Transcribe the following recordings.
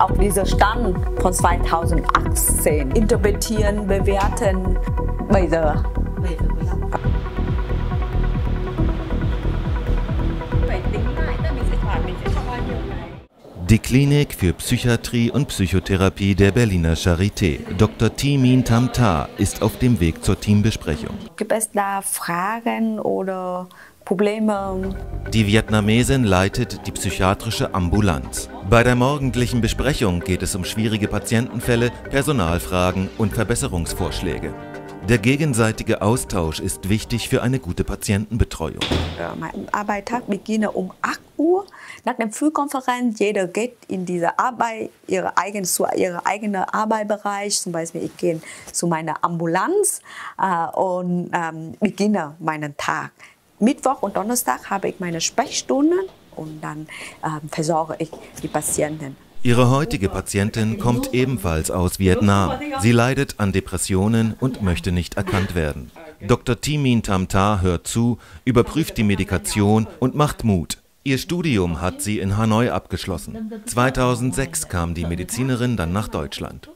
auf diesen Stand von 2018 interpretieren, bewerten. Bây giờ. Die Klinik für Psychiatrie und Psychotherapie der Berliner Charité. Dr. Thi Minh Tam Ta ist auf dem Weg zur Teambesprechung. Gibt es da Fragen oder Probleme? Die Vietnamesin leitet die psychiatrische Ambulanz. Bei der morgendlichen Besprechung geht es um schwierige Patientenfälle, Personalfragen und Verbesserungsvorschläge. Der gegenseitige Austausch ist wichtig für eine gute Patientenbetreuung. Mein Arbeitstag beginnt um 8 Uhr. Nach der Frühkonferenz, jeder geht in diese Arbeit, zu ihrem eigenen Arbeitsbereich. Zum Beispiel, ich gehe zu meiner Ambulanz und beginne meinen Tag. Mittwoch und Donnerstag habe ich meine Sprechstunden und dann versorge ich die Patienten. Ihre heutige Patientin kommt ebenfalls aus Vietnam. Sie leidet an Depressionen und möchte nicht erkannt werden. Dr. Thi Minh Tam Ta hört zu, überprüft die Medikation und macht Mut. Ihr Studium hat sie in Hanoi abgeschlossen. 2006 kam die Medizinerin dann nach Deutschland.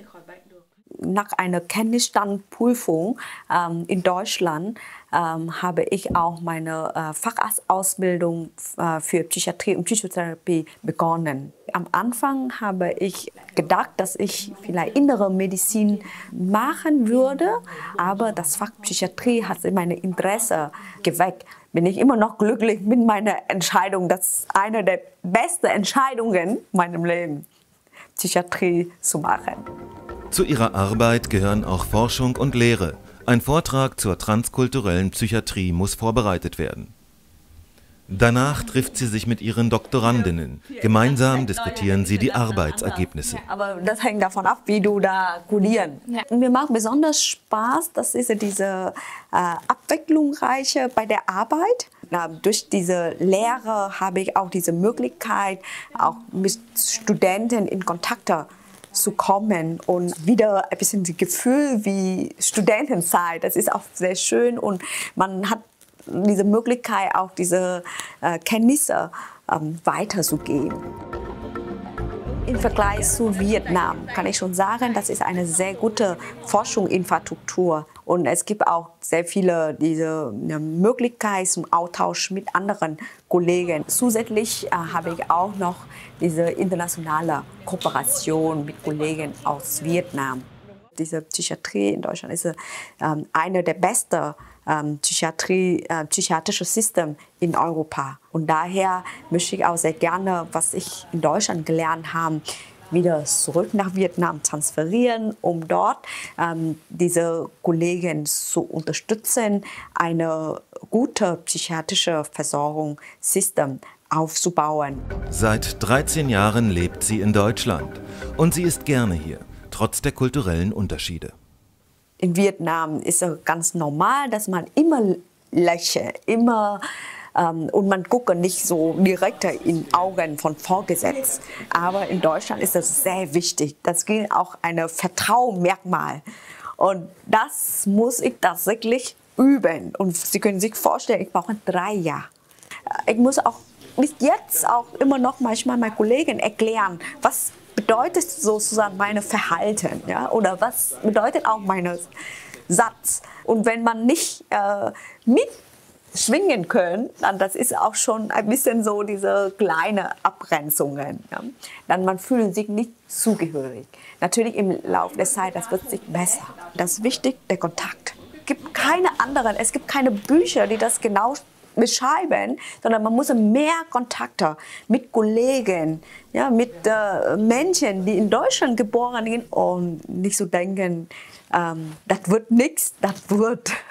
Nach einer Kenntnisstandprüfung in Deutschland habe ich auch meine Facharztausbildung für Psychiatrie und Psychotherapie begonnen. Am Anfang habe ich gedacht, dass ich vielleicht innere Medizin machen würde, aber das Fach Psychiatrie hat mein Interesse geweckt. Bin ich immer noch glücklich mit meiner Entscheidung. Das ist eine der besten Entscheidungen in meinem Leben, Psychiatrie zu machen. Zu ihrer Arbeit gehören auch Forschung und Lehre. Ein Vortrag zur transkulturellen Psychiatrie muss vorbereitet werden. Danach trifft sie sich mit ihren Doktorandinnen. Gemeinsam diskutieren sie die Arbeitsergebnisse. Aber das hängt davon ab, wie du da codieren. Mir macht besonders Spaß, das ist diese Abwechslungsreiche bei der Arbeit. Durch diese Lehre habe ich auch diese Möglichkeit, auch mit Studenten in Kontakt zu kommen und wieder ein bisschen das Gefühl wie Studentenzeit. Das ist auch sehr schön und man hat diese Möglichkeit, auch diese Kenntnisse weiterzugeben. Im Vergleich zu Vietnam kann ich schon sagen, das ist eine sehr gute Forschungsinfrastruktur. Und es gibt auch sehr viele diese Möglichkeiten zum Austausch mit anderen Kollegen. Zusätzlich habe ich auch noch diese internationale Kooperation mit Kollegen aus Vietnam. Diese Psychiatrie in Deutschland ist eine der besten psychiatrische Systeme in Europa. Und daher möchte ich auch sehr gerne, was ich in Deutschland gelernt habe, wieder zurück nach Vietnam transferieren, um dort diese Kollegen zu unterstützen, eine gute psychiatrische Versorgungssystem aufzubauen. Seit 13 Jahren lebt sie in Deutschland und sie ist gerne hier, trotz der kulturellen Unterschiede. In Vietnam ist es ganz normal, dass man immer lächelt, und man guckt nicht so direkt in die Augen von Vorgesetzten. Aber in Deutschland ist das sehr wichtig. Das gilt auch ein Vertrauensmerkmal. Und das muss ich tatsächlich üben. Und Sie können sich vorstellen, ich brauche 3 Jahre. Ich muss auch bis jetzt auch immer noch manchmal meinen Kollegen erklären, was bedeutet sozusagen mein Verhalten, ja? Oder was bedeutet auch mein Satz. Und wenn man nicht mitschwingen kann, dann das ist auch schon ein bisschen so diese kleine Abgrenzungen. Ja? Dann man fühlt sich nicht zugehörig. Natürlich im Laufe der Zeit, das wird sich besser. Das ist wichtig, der Kontakt. Es gibt keine anderen, es gibt keine Bücher, die das genau beschreiben, sondern man muss mehr Kontakte mit Kollegen, ja, mit Menschen, die in Deutschland geboren sind und nicht so denken, das wird nichts, das wird.